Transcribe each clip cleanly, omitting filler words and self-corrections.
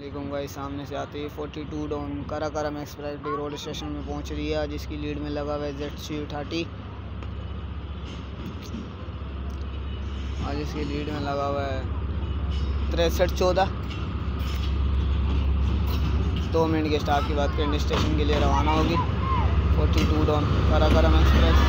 वालेकुम गाइस, सामने से आते ही 42 down Karakoram express D road station में पहुंच रही है, जिसकी लीड में लगा हुआ है ZC30 और जिसकी लीड में लगा हुआ है 6314। 2 मिनट के स्टाफ के बाद कैंडी स्टेशन के लिए रवाना होगी 42 down Karakoram express.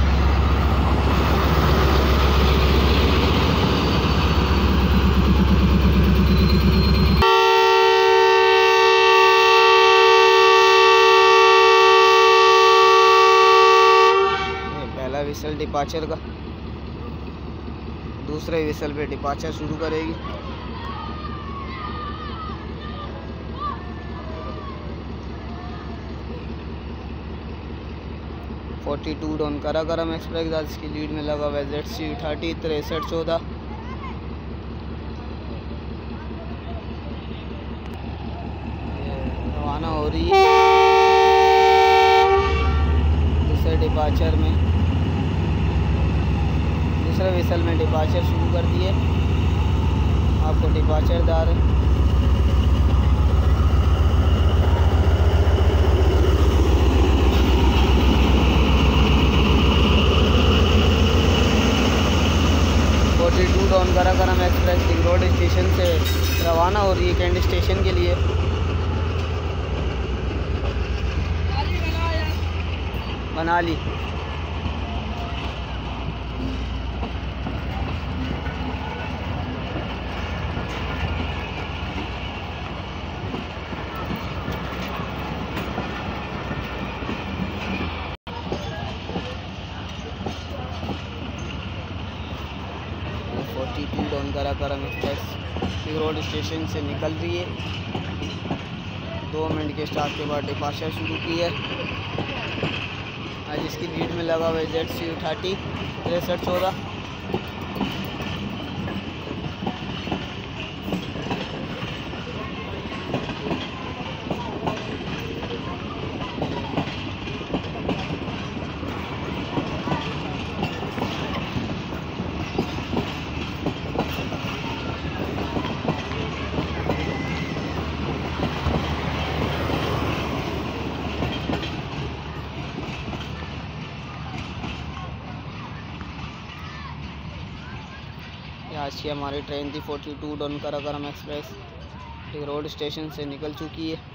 Whistle departure का, दूसरे विसल पे डिपार्चर शुरू करेगी। (42 डाउन काराकोरम एक्सप्रेस, इसकी लीड में लगा हुआ है ZC30 6314। रवाना हो रही है दूसरे डिपार्चर में, दूसरे विसल में डिपार्चर शुरू कर दिए। आपको डिपार्चर दार है। Down Karakoram express ring road station से रवाना हो रही है कैंडी स्टेशन के लिए। बना ली। Down Karakoram express ring road station से निकल रही है। 2 मिनट के स्टार्ट के बाद डिपार्चर शुरू की है। आज इसकी लीड में लगा हुआ है ZC30 6314। आज की हमारी ट्रेन थी 42 down Karakoram express road station से निकल चुकी है।